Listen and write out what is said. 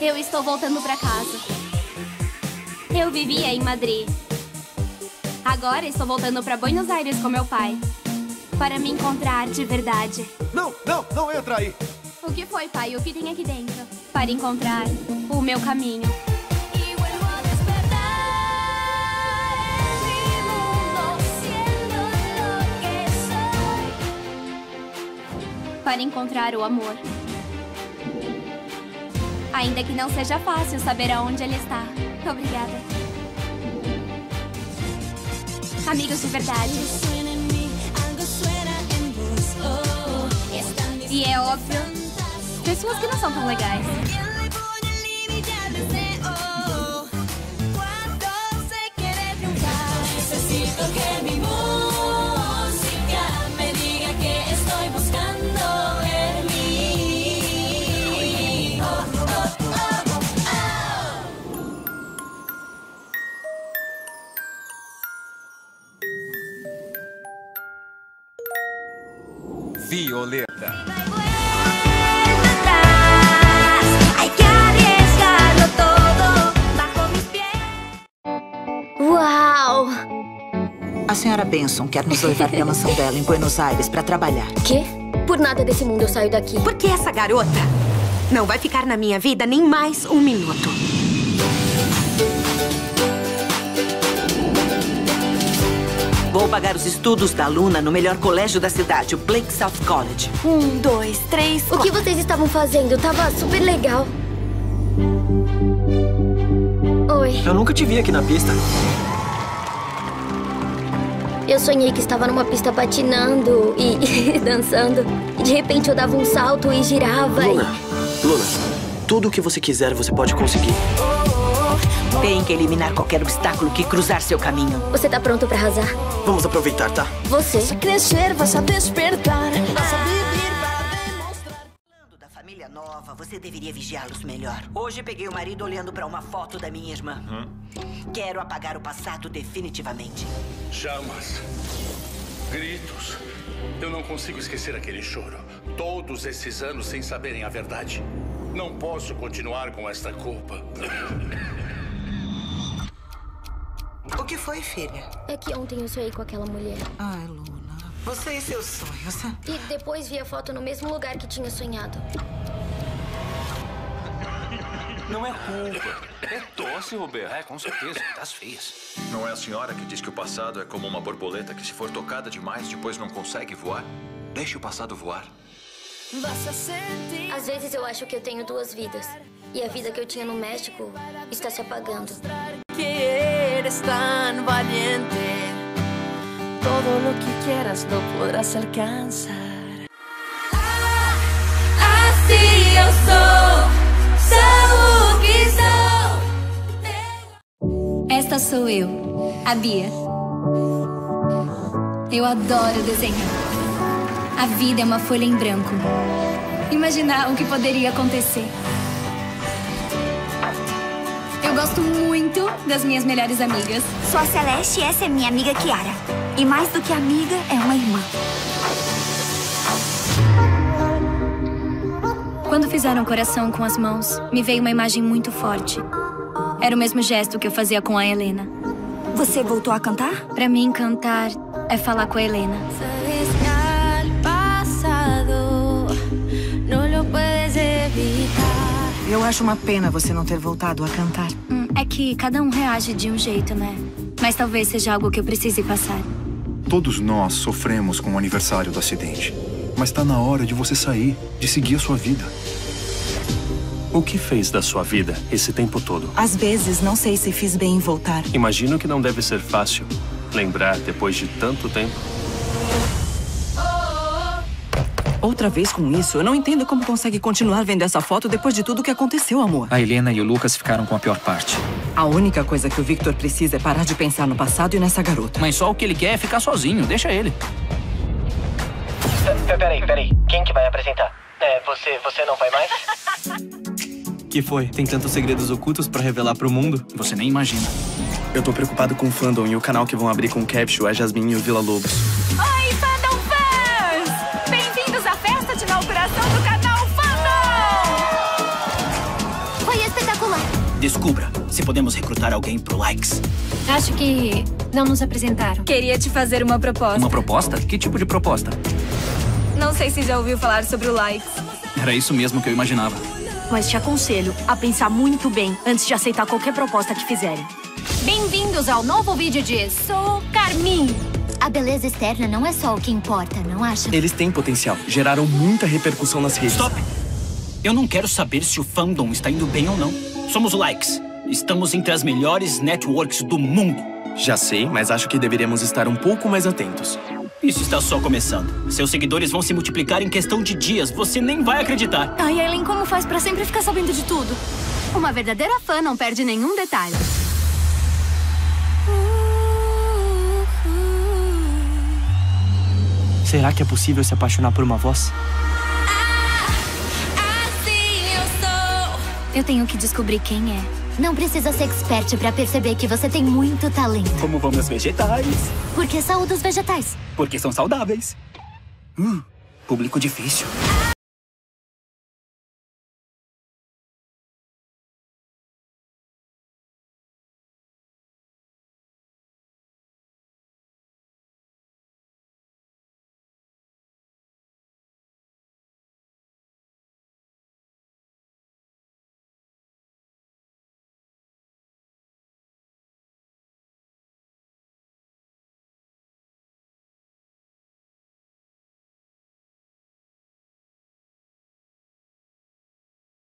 Eu estou voltando pra casa. Eu vivia em Madrid. Agora estou voltando pra Buenos Aires com meu pai. Para me encontrar de verdade. Não entra aí! O que foi, pai? O que tem aqui dentro? Para encontrar o meu caminho. Para encontrar o amor. Ainda que não seja fácil saber aonde ele está. Obrigada. Amigos de verdade. E é óbvio, pessoas que não são tão legais. Violeta. Uau! A senhora Benson quer nos levar para a mansão dela em Buenos Aires para trabalhar. Quê? Por nada desse mundo eu saio daqui. Porque essa garota não vai ficar na minha vida nem mais um minuto. Vou pagar os estudos da Luna no melhor colégio da cidade, o Blake South College. 1, 2, 3, 4. O que vocês estavam fazendo? Tava super legal. Oi. Eu nunca te vi aqui na pista. Eu sonhei que estava numa pista patinando e dançando. E de repente eu dava um salto e girava. Luna, tudo o que você quiser você pode conseguir. Tem que eliminar qualquer obstáculo que cruzar seu caminho. Você tá pronto pra arrasar? Vamos aproveitar, tá? Você. Crescer, vas a despertar. Vas a vivir para demonstrar. Falando da família nova, você deveria vigiá-los melhor. Hoje peguei o marido olhando pra uma foto da minha irmã. Quero apagar o passado definitivamente. Chamas. Gritos. Eu não consigo esquecer aquele choro. Todos esses anos sem saberem a verdade. Não posso continuar com esta culpa. O que foi, filha? É que ontem eu sonhei com aquela mulher. Ai, Luna. Você e seus sonhos. E depois vi a foto no mesmo lugar que tinha sonhado. Não é culpa. É tosse, Roberto. É, com certeza. Das feias. Não é a senhora que diz que o passado é como uma borboleta que, se for tocada demais, depois não consegue voar? Deixe o passado voar. Às vezes eu acho que eu tenho duas vidas. E a vida que eu tinha no México está se apagando. Que eres tan valiente. Todo lo que quieras lo podrás alcanzar. Assim eu sou o que sou. Esta sou eu, a Bia. Eu adoro desenhar. A vida é uma folha em branco. Imaginar o que poderia acontecer. Eu gosto muito das minhas melhores amigas. Sou a Celeste e essa é minha amiga Kiara. E mais do que amiga, é uma irmã. Quando fizeram coração com as mãos, me veio uma imagem muito forte. Era o mesmo gesto que eu fazia com a Helena. Você voltou a cantar? Pra mim, cantar é falar com a Helena. Eu acho uma pena você não ter voltado a cantar. É que cada um reage de um jeito, né? Mas talvez seja algo que eu precise passar. Todos nós sofremos com o aniversário do acidente. Mas tá na hora de você sair, de seguir a sua vida. O que fez da sua vida esse tempo todo? Às vezes, não sei se fiz bem em voltar. Imagino que não deve ser fácil lembrar depois de tanto tempo. Outra vez com isso, eu não entendo como consegue continuar vendo essa foto depois de tudo que aconteceu, amor. A Helena e o Lucas ficaram com a pior parte. A única coisa que o Victor precisa é parar de pensar no passado e nessa garota. Mas só o que ele quer é ficar sozinho, deixa ele. Peraí. Quem que vai apresentar? Você não vai mais? Que foi? Tem tantos segredos ocultos pra revelar pro mundo? Você nem imagina. Eu tô preocupado com o fandom e o canal que vão abrir com o Capsule é Jasmine e o Vila Lobos. Oi, fandom fans! Bem-vindos à festa de inauguração do canal Fandom! Foi Descubra se podemos recrutar alguém pro Likes. Acho que não nos apresentaram. Queria te fazer uma proposta. Uma proposta? Que tipo de proposta? Não sei se já ouviu falar sobre o Likes. Era isso mesmo que eu imaginava. Mas te aconselho a pensar muito bem antes de aceitar qualquer proposta que fizerem. Bem-vindos ao novo vídeo de Sou Carmim. A beleza externa não é só o que importa, não acha? Eles têm potencial. Geraram muita repercussão nas redes. Stop! Eu não quero saber se o fandom está indo bem ou não. Somos o Likes. Estamos entre as melhores networks do mundo. Já sei, mas acho que deveríamos estar um pouco mais atentos. Isso está só começando. Seus seguidores vão se multiplicar em questão de dias. Você nem vai acreditar. Ai, Ellen, como faz pra sempre ficar sabendo de tudo? Uma verdadeira fã não perde nenhum detalhe. Será que é possível se apaixonar por uma voz? Eu tenho que descobrir quem é. Não precisa ser expert pra perceber que você tem muito talento. Como vão meus vegetais? Por que saúde os vegetais? Porque são saudáveis. Público difícil.